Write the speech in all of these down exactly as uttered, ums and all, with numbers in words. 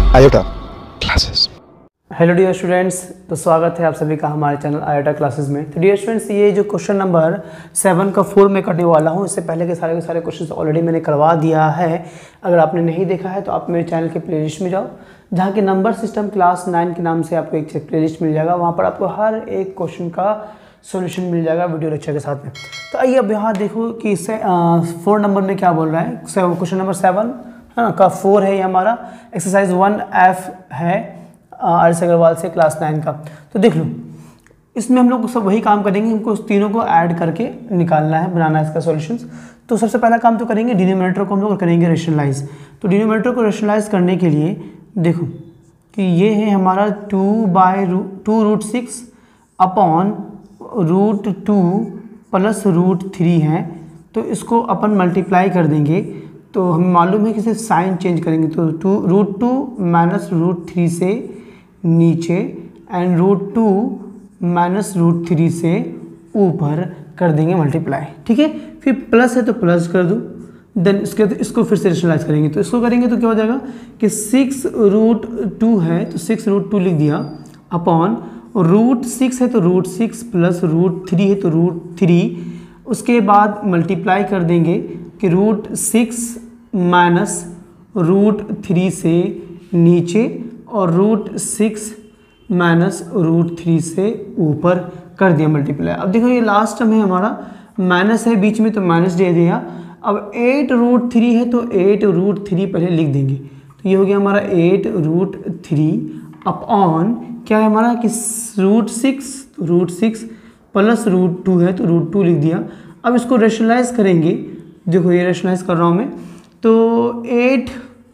Iota classes. Hello dear students, तो स्वागत है आप सभी का हमारे चैनल आयोटा क्लासेस में। तो डियर स्टूडेंट्स, ये जो क्वेश्चन नंबर सेवन का फोर में करने वाला हूँ, इससे पहले के सारे के सारे क्वेश्चन ऑलरेडी मैंने करवा दिया है। अगर आपने नहीं देखा है तो आप मेरे चैनल के प्लेलिस्ट में जाओ, जहाँ के नंबर सिस्टम क्लास नाइन के नाम से आपको एक प्लेलिस्ट मिल जाएगा। वहाँ पर आपको हर एक क्वेश्चन का सॉल्यूशन मिल जाएगा वीडियो लेक्चर के साथ में। तो आइए अब यहाँ देखो कि इससे फोर नंबर में क्या बोल रहा है। क्वेश्चन नंबर सेवन हाँ का फोर है, ये हमारा एक्सरसाइज वन एफ है आर एस अग्रवाल से क्लास नाइन का। तो देख लो, इसमें हम लोग सब वही काम करेंगे, हमको उस तीनों को ऐड करके निकालना है, बनाना है इसका सॉल्यूशंस। तो सबसे पहला काम तो करेंगे डिनोमिनेटर को हम लोग करेंगे रेशनलाइज। तो डिनोमिनेटर को रेशनलाइज करने के लिए देखो कि ये है हमारा two by root two root six upon root two plus root three है। तो इसको अपन मल्टीप्लाई कर देंगे तो हमें मालूम है कि सिर्फ साइन चेंज करेंगे। तो two root two minus root three से नीचे and root two minus root three से ऊपर कर देंगे मल्टीप्लाई, ठीक है। फिर प्लस है तो प्लस कर दूँ, देन इसके तो इसको फिर से रेशनलाइज करेंगे। तो इसको करेंगे तो क्या हो जाएगा कि सिक्स रूट टू है तो सिक्स रूट टू लिख दिया अपॉन रूट सिक्स है तो root six plus root three है तो रूट थ्री। उसके बाद मल्टीप्लाई कर देंगे कि root six minus root three से नीचे और root six minus root three से ऊपर कर दिया मल्टीप्लाई। अब देखो ये लास्ट में हमारा माइनस है बीच में तो माइनस दे दिया। अब एट रूट थ्री है तो एट रूट थ्री पहले लिख देंगे। तो ये हो गया हमारा एट रूट थ्री अपॉन क्या है हमारा कि root six root six plus root two है तो रूट टू लिख दिया। अब इसको रेशनलाइज करेंगे, देखो ये रेशनलाइज कर रहा हूँ मैं। तो एट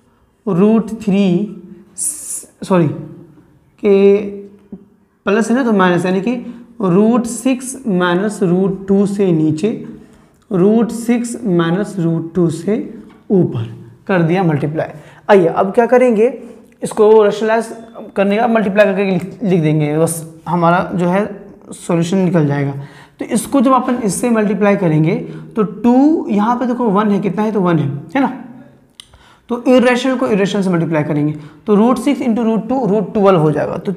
रूट थ्री सॉरी के प्लस है ना तो माइनस, यानी कि root six minus root two से नीचे root six minus root two से ऊपर कर दिया मल्टीप्लाई। आइए अब क्या करेंगे, इसको रेशनलाइज करने का मल्टीप्लाई करके लिख देंगे, बस हमारा जो है सॉल्यूशन निकल जाएगा। तो इसको जब अपन इससे मल्टीप्लाई करेंगे तो टू यहाँ पे देखो वन है, कितना है तो वन है है ना। तो इरेशनल को इरेशनल से मल्टीप्लाई करेंगे तो root six into root two root twelve हो जाएगा। तो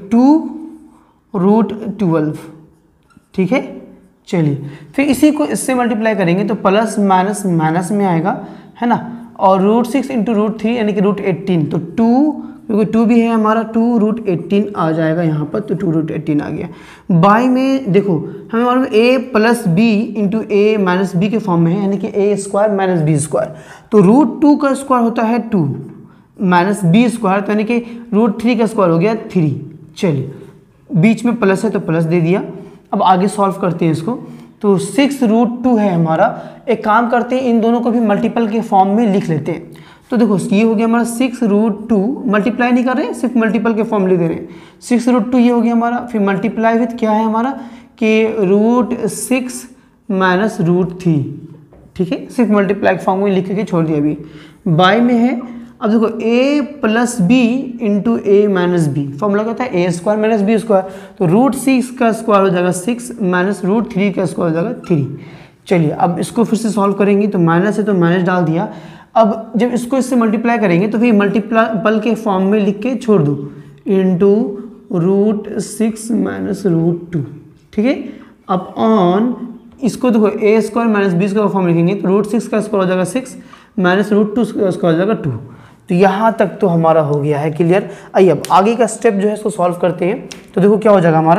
टू रूट ट्वेल्व, ठीक है। चलिए फिर इसी को इससे मल्टीप्लाई करेंगे तो प्लस माइनस माइनस में आएगा, है ना। और root six into root three यानी कि रूट एट्टीन। तो टू क्योंकि टू भी है हमारा, टू रूट एट्टीन आ जाएगा यहाँ पर। तो टू रूट एट्टीन आ गया। बाई में देखो हमें मालूम है A plus B into A minus B के फॉर्म में है, यानी कि A square minus B square. तो रूट टू का स्क्वायर होता है टू माइनस बी स्क्वायर, तो यानी कि रूट थ्री का स्क्वायर हो गया थ्री। चलिए बीच में प्लस है तो प्लस दे दिया। अब आगे सॉल्व करते हैं इसको। तो सिक्स रूट टू है हमारा, एक काम करते हैं इन दोनों को भी मल्टीपल के फॉर्म में लिख लेते हैं। तो देखो ये हो गया हमारा सिक्स रूट टू, मल्टीप्लाई नहीं कर रहे हैं, सिर्फ मल्टीपल के फॉर्म लिख दे रहे हैं। सिक्स रूट टू ये हो गया हमारा, फिर मल्टीप्लाई विथ क्या है हमारा कि root six minus root three, ठीक है। सिर्फ मल्टीप्लाई के फॉर्म में लिख के छोड़ दिया। अभी बाई में है, अब देखो a plus B into A minus B, formula क्या होता है A square minus B square. तो रूट सिक्स का स्क्वायर हो जाएगा सिक्स माइनस रूट थ्री का स्क्वायर हो जाएगा थ्री। चलिए अब इसको फिर से सॉल्व करेंगे तो माइनस है तो माइनस डाल दिया। अब जब इसको इससे मल्टीप्लाई करेंगे तो फिर मल्टीपल के फॉर्म में लिख के छोड़ दो into root six minus root two, ठीक है। अब ऑन इसको देखो a square minus B square का फॉर्म लिखेंगे तो रूट सिक्स का स्क्वायर हो जाएगा सिक्स माइनस रूट टू का स्क्वायर हो जाएगा टू। तो यहाँ तक तो हमारा हो गया है क्लियर। आइए अब आगे का स्टेप जो है इसको सॉल्व करते हैं। तो देखो क्या हो जाएगा हमारा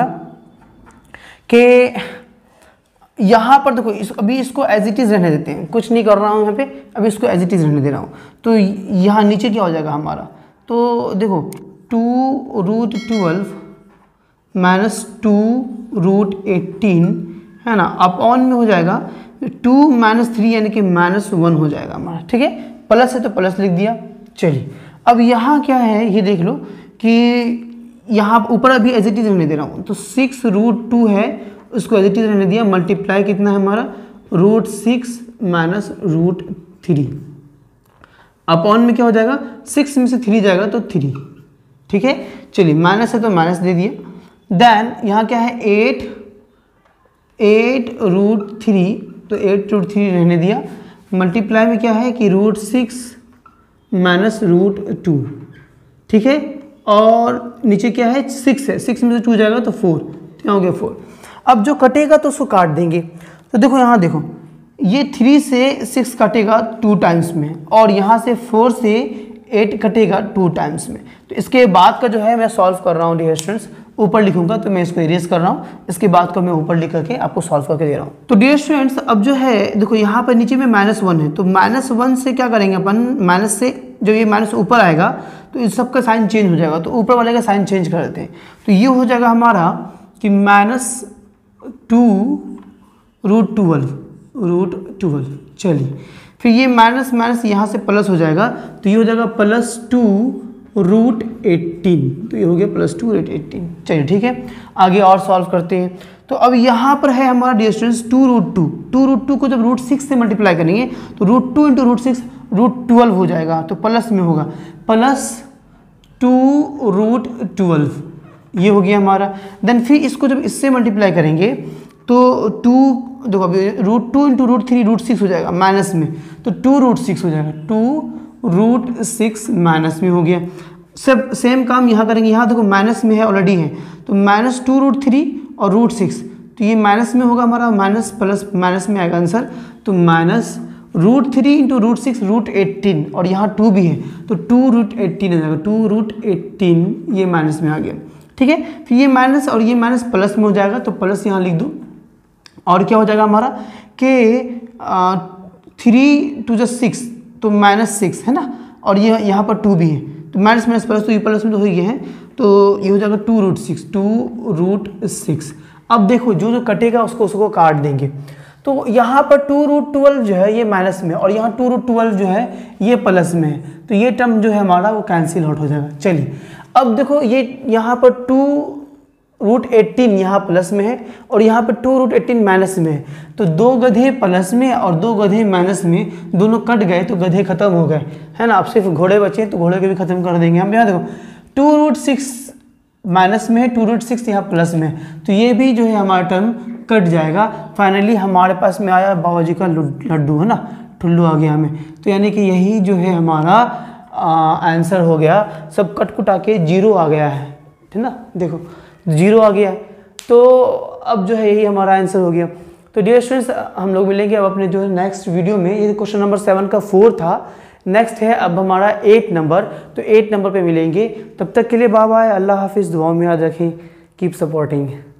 कि यहाँ पर देखो इस अभी इसको एज इट इज़ रहने देते हैं, कुछ नहीं कर रहा हूँ यहाँ पे, अभी इसको एज इट इज़ रहने दे रहा हूँ। तो यहाँ नीचे क्या हो जाएगा हमारा, तो देखो two root twelve minus two root eighteen, है ना। अपॉन में हो जाएगा टू माइनस थ्री यानी कि माइनस वन हो जाएगा हमारा, ठीक है। प्लस है तो प्लस लिख दिया। चलिए अब यहाँ क्या है ये देख लो कि यहाँ ऊपर अभी एज इट इज़ रहने दे रहा हूँ। तो सिक्स रूट टू है उसको एज इट इज़ रहने दिया। मल्टीप्लाई कितना है हमारा root six minus root three. Upon में क्या हो जाएगा सिक्स में से थ्री जाएगा तो थ्री, ठीक है। चलिए माइनस है तो माइनस दे दिया। देन यहाँ क्या है एट एट रूट थ्री, तो एट रूट थ्री रहने दिया। मल्टीप्लाई में क्या है कि root six minus root two, ठीक है, और नीचे क्या है सिक्स है, सिक्स में से टू जाएगा तो फोर, तो हो गया फोर। अब जो कटेगा तो उसको काट देंगे। तो देखो यहाँ देखो, ये थ्री से सिक्स कटेगा टू टाइम्स में, और यहाँ से फोर से एट कटेगा टू टाइम्स में। तो इसके बाद का जो है मैं सॉल्व कर रहा हूँ डियर स्टूडेंट्स, ऊपर लिखूंगा तो मैं इसको इरेज कर रहा हूँ, इसके बाद को मैं ऊपर लिख करके आपको सॉल्व करके दे रहा हूँ। तो डियर स्टूडेंट्स अब जो है देखो यहाँ पर नीचे में माइनस वन है, तो माइनस वन से क्या करेंगे अपन, माइनस से जब ये माइनस ऊपर आएगा तो इस सब का साइन चेंज हो जाएगा, तो ऊपर वाले का साइन चेंज कर देते हैं। तो ये हो जाएगा हमारा कि minus two root twelve root twelve चलिए, फिर ये माइनस माइनस यहाँ से प्लस हो जाएगा, तो ये हो जाएगा प्लस टू रूट एट्टीन, तो ये हो गया प्लस टू रूट एट्टीन। चलिए ठीक है, आगे और सॉल्व करते हैं। तो अब यहाँ पर है हमारा distance two root two, two root two को जब रूट सिक्स से मल्टीप्लाई करेंगे तो root two into root six root twelve हो जाएगा, तो प्लस में होगा प्लस टू रूट ट्वेल्व, ये हो गया हमारा। देन फिर इसको जब इससे मल्टीप्लाई करेंगे तो टू देखो अभी root two into root three root six हो जाएगा माइनस में, तो टू रूट सिक्स हो जाएगा, टू रूट सिक्स माइनस में हो गया। सब सेम काम यहाँ करेंगे, यहाँ देखो माइनस में है ऑलरेडी है, तो माइनस टू रूट थ्री और रूट सिक्स, तो ये माइनस में होगा हमारा, माइनस प्लस माइनस में आएगा आंसर, तो minus root three into root six root eighteen, और यहाँ टू भी है तो टू रूट एट्टीन आ जाएगा, टू रूट एट्टीन ये माइनस में आ गया। ठीक है, फिर ये माइनस और ये माइनस प्लस में हो जाएगा, तो प्लस यहाँ लिख दो, और क्या हो जाएगा हमारा कि थ्री टू जो सिक्स, तो माइनस सिक्स है ना, और ये यहाँ पर टू भी है, तो माइनस माइनस प्लस, तो ये प्लस में तो हो गया है, तो ये हो जाएगा two root six two root six. अब देखो जो जो कटेगा उसको उसको काट देंगे, तो यहाँ पर टू रूट ट्वेल्व जो है ये माइनस में, और यहाँ टू रूट ट्वेल्व जो है ये प्लस में है, तो ये टर्म जो है हमारा वो कैंसिल आउट हो जाएगा। चलिए अब देखो ये यहाँ पर टू रूट एट्टीन यहाँ प्लस में है, और यहाँ पर टू रूट एट्टीन माइनस में है, तो दो गधे प्लस में और दो गधे माइनस में, दोनों कट गए तो गधे खत्म हो गए, है ना। अब सिर्फ घोड़े बचे तो घोड़े के भी खत्म कर देंगे हम। यहाँ देखो टू रूट सिक्स माइनस में है, टू रूट सिक्स यहाँ प्लस में है, तो ये भी जो है हमारा टर्म कट जाएगा। फाइनली हमारे पास में आया बाबा जी का लड्डू, है ना, ठुल्लू आ गया हमें, तो यानी कि यही जो है हमारा आंसर हो गया, सब कट कुटा के जीरो आ गया है, ठीक ना, देखो जीरो आ गया, तो अब जो है यही हमारा आंसर हो गया। तो डियर स्टूडेंट्स हम लोग मिलेंगे अब अपने जो है नेक्स्ट वीडियो में। ये क्वेश्चन नंबर सेवन का फोर था, नेक्स्ट है अब हमारा एट नंबर, तो एट नंबर पे मिलेंगे। तब तक के लिए बाय बाय, अल्लाह हाफिज़, दुआ में याद रखें, कीप सपोर्टिंग।